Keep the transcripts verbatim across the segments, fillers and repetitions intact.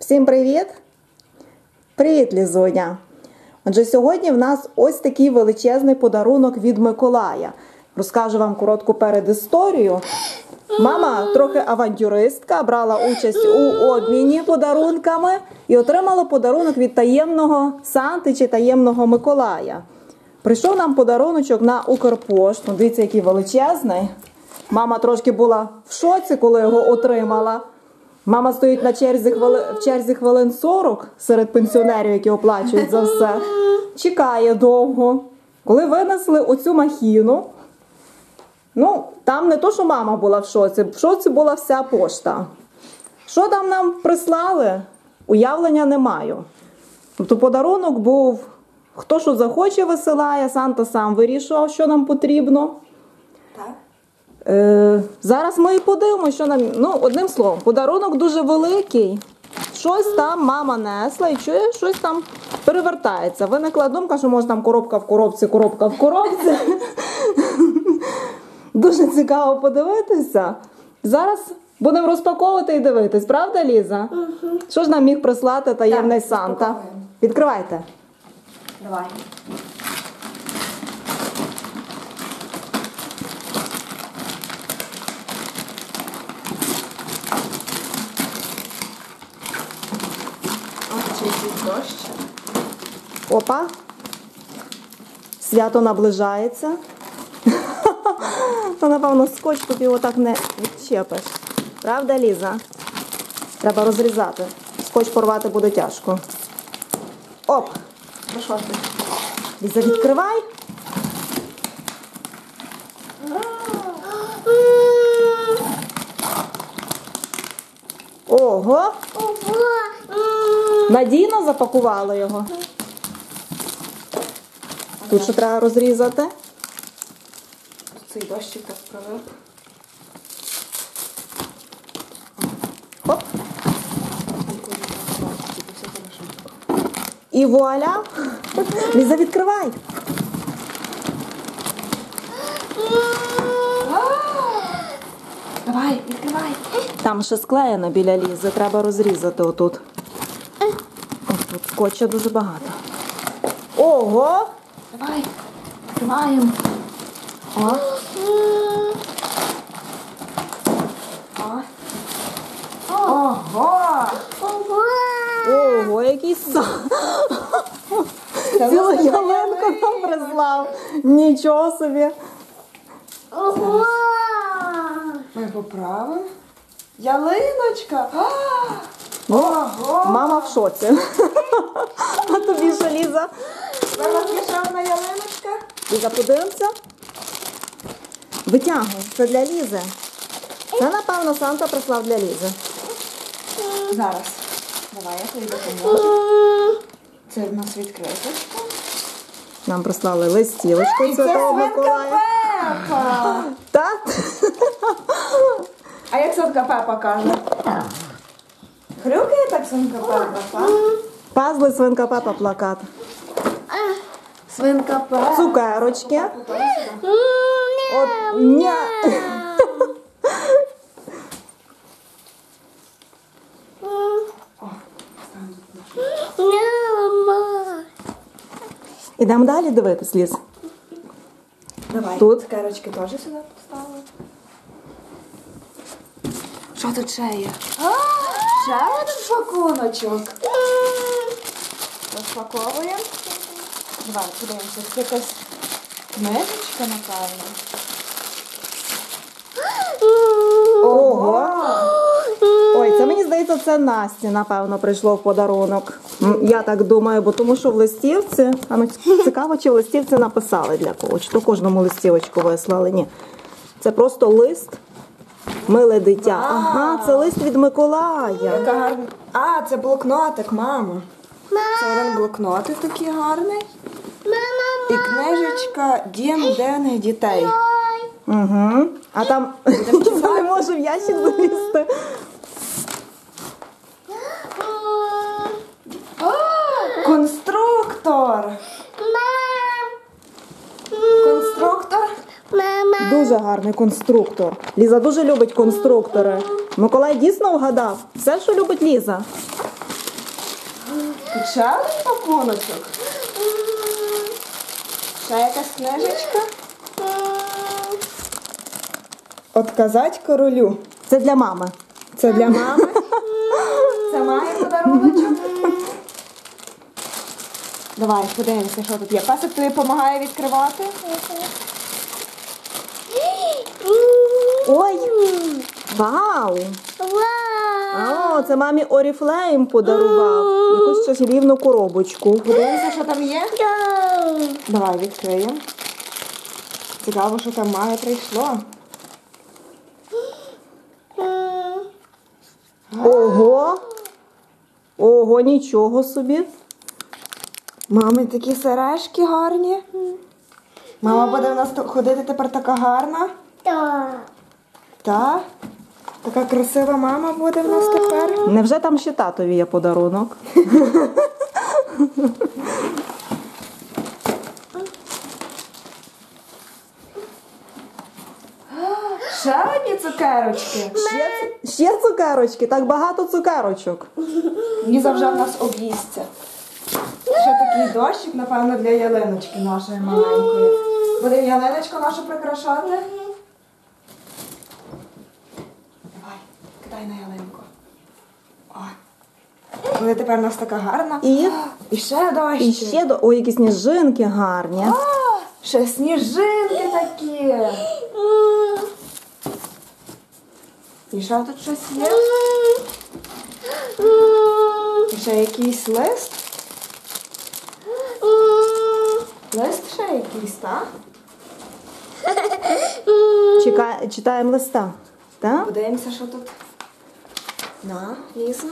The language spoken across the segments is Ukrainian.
Всім привіт! Привіт, Лізуня! Отже, сьогодні в нас ось такий величезний подарунок від Миколая. Розкажу вам коротку передісторію. Мама трохи авантюристка, брала участь у обміні подарунками і отримала подарунок від таємного Санти чи таємного Миколая. Прийшов нам подаруночок на Укрпошту. Дивіться, який величезний. Мама трошки була в шоці, коли його отримала. Мама стоїть на черзі хвили... в черзі хвилин сорок серед пенсіонерів, які оплачують за все. Чекає довго. Коли винесли оцю махіну, ну, там не то, що мама була в шоці, в шоці була вся пошта. Що там нам прислали? Уявлення не маю. Тобто подарунок був, хто що захоче висилає, Санта сам вирішував, що нам потрібно. Так. Е, зараз ми і подивимося, що нам, ну, одним словом, подарунок дуже великий. Щось там мама несла і чує, щось там перевертається. Виникла думка, що може там коробка в коробці, коробка в коробці. Дуже цікаво подивитися. Зараз будемо розпаковувати і дивитись. Правда, Ліза? Угу. Що ж нам міг прислати таємний Так, Санта? розпаковуємо. Відкривайте. Давай. Ось чийсь дощ. Опа. Свято наближається. То, напевно, скотч тут його так не відчепиш. Правда, Ліза? Треба розрізати. Скотч порвати буде тяжко. Оп! Ну що ти? Ліза, відкривай. Ого! Надійно запакували його. Тут ще треба розрізати. Цей дощик так пролив. Хоп. І вуаля. Ліза, відкривай. Давай, відкривай. Там ще склеєно біля Лізи. Треба розрізати отут. Ось тут скотча дуже багато. Ого! Давай, відкриваємо. О. О. Ого! Ого, який сан. Цілу ялинку нам прислав. Нічого собі. Ми поправимо. Ялиночка! Ну, Ого! мама в шоці. А тобі що, Ліза? Мама пішла на ялиночка. Ліза, подивимося. Витягуй. Це для Лізи. Це, напевно, Санта прислав для Лізи. Зараз. Давай, я тобі допоможу. Це в нас відкриточка. Нам прислали листівочку І це Святого свинка Миколая. Пепа. Так? А як свинка Пепа каже? Хрюкає так свинка Пепа, так? Пазли свинка Пепа плакат. Свинка Пепа. Цукерочки. От, ня. Ідемо далі дивитись, Ліз. Давай, Тут. цукерочки теж сюди поставили. Що тут ще є? Ще один пакуночок. Розпаковуємо. Давай, подивимося. Це якась книжечка, напевно. Ого! Ой, це, мені здається, це Насті, напевно, прийшло в подарунок. М, Я так думаю, бо тому що в листівці, а ну, цікаво, чи в листівці написали для кого, чи то кожному листівочку вислали. Ні. Це просто лист. Миле дитя. Ага, це лист від Миколая. Яка гарна. А, це блокнотик, мама. Це один блокнотик такий гарний. І книжечка «Дім денних дітей». Угу. А там я не можу в ящик залізти. Конструктор. Конструктор. Дуже гарний конструктор. Ліза дуже любить конструктори. Миколай дійсно вгадав. Все, що любить Ліза. Тут ще один пакуночок. Ще якась книжечка. Отказать королю. Це для мами. Це для мами. Це має подаруночок. Давай, подивимося, що тут є. Песик тобі допомагає відкривати. Ой! Вау! О, це мамі Оріфлейм подарував. Якусь чарівну коробочку. Подивимося, що там є. Давай, відкриємо. Цікаво, що там має прийшло. Ого! Ого, нічого собі. Мами такі сережки гарні. Мама буде в нас то- ходити тепер така гарна. Так. Така красива мама буде в нас тепер. Невже там ще татові є подарунок? Ще одні цукерочки. Ще, ще цукерочки, так багато цукерочок. Ліза вже в нас об'їсться. Ще такий дощик, напевно, для ялиночки нашої маленької. Будемо ялиночку нашу прикрашати. Давай, кидай на ялинку. О. Буде тепер у нас така гарна. І, І ще дощик. і ще до... Ой, які сніжинки гарні. А, ще сніжинки такі. І ще тут щось є. І ще якийсь лист. Лист ще якийсь, так? Чекай, читаємо листа. Так? Подивимося, що тут. На, Ліза.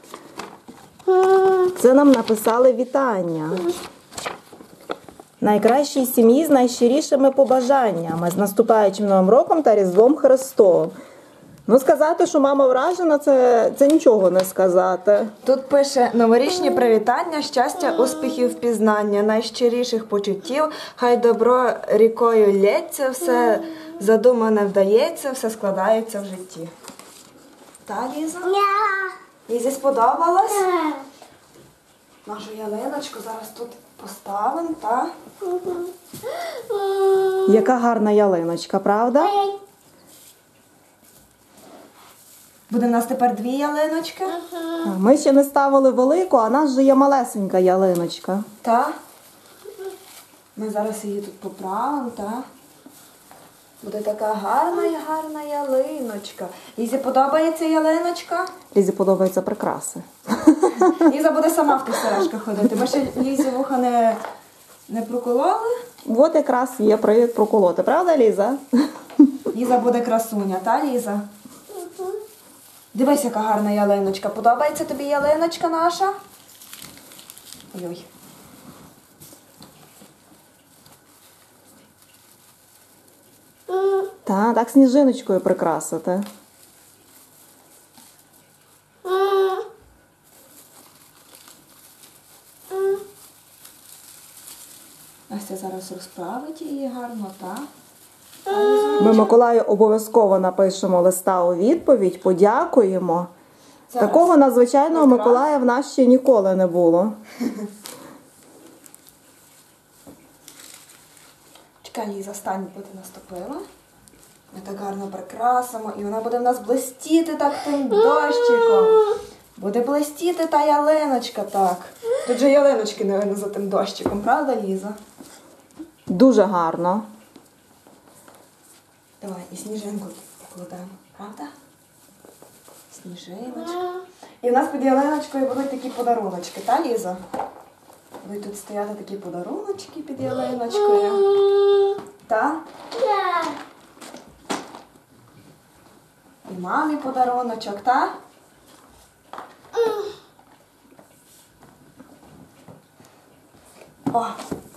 Це нам написали вітання. Найкращій сім'ї з найщирішими побажаннями, з наступаючим Новим роком та Різдвом Христовим. Ну, сказати, що мама вражена, це, це нічого не сказати. Тут пише новорічні привітання, щастя, успіхів, пізнання, найщиріших почуттів, хай добро рікою лється, все задумане вдається, все складається в житті. Та, Ліза? Лізі сподобалось? Нашу ялиночку зараз тут поставимо, та? Яка гарна ялиночка, правда? Буде в нас тепер дві ялиночки. Ми ще не ставили велику, а в нас же є малесенька ялиночка. Та? Ми зараз її тут поправимо, та? Буде така гарна і гарна ялиночка. Лізі подобається ялиночка? Лізі подобаються прикраси. Ліза буде сама в тих сережках ходити. Ми ще Лізі вуха не, не прокололи. От якраз є привід проколоти, правда, Ліза? Ліза буде красуня, та, Ліза? Дивись, яка гарна ялиночка. Подобається тобі ялиночка наша? Ой-ой. Так, так сніжиночкою прикрасити. Настя зараз розправить її гарно, так? Ми Миколаю обов'язково напишемо листа у відповідь, подякуємо. Зараз. Такого надзвичайного Якраз. Миколая в нас ще ніколи не було. Чекай, Ліза, стань, бо ти наступила. Ми так гарно прикрасимо, і вона буде в нас блистіти так тим дощиком. Буде блистіти та ялиночка так. Тут же ялиночки не видно за тим дощиком, правда, Ліза? Дуже гарно. Давай, і сніжинку покладемо, правда? Сніжиночка. І в нас під ялиночкою будуть такі подаруночки, та, Ліза? Будуть тут стояти такі подаруночки під ялиночкою. Та? І мамі подаруночок, та? О!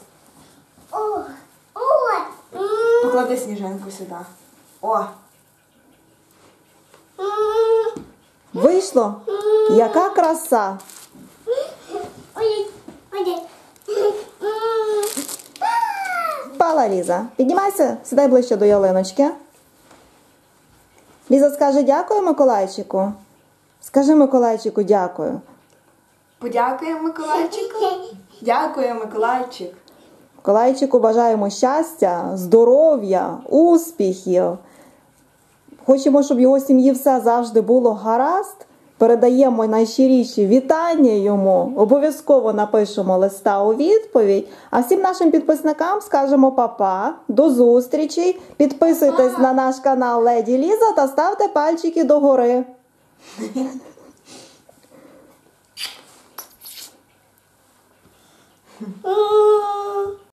Поклади сніжинку сюди. О! Вийшло? Яка краса! Впала Ліза. Піднімайся, сідай ближче до ялиночки. Ліза скаже дякую Миколайчику. Скажи Миколайчику дякую. Подякуємо Миколайчику. Дякую, Миколайчик. Миколайчику бажаємо щастя, здоров'я, успіхів. Хочемо, щоб в його сім'ї все завжди було гаразд. Передаємо найщиріші вітання йому. Обов'язково напишемо листа у відповідь. А всім нашим підписникам скажемо па-па, до зустрічі. Підписуйтесь на наш канал Леді Ліза та ставте пальчики догори.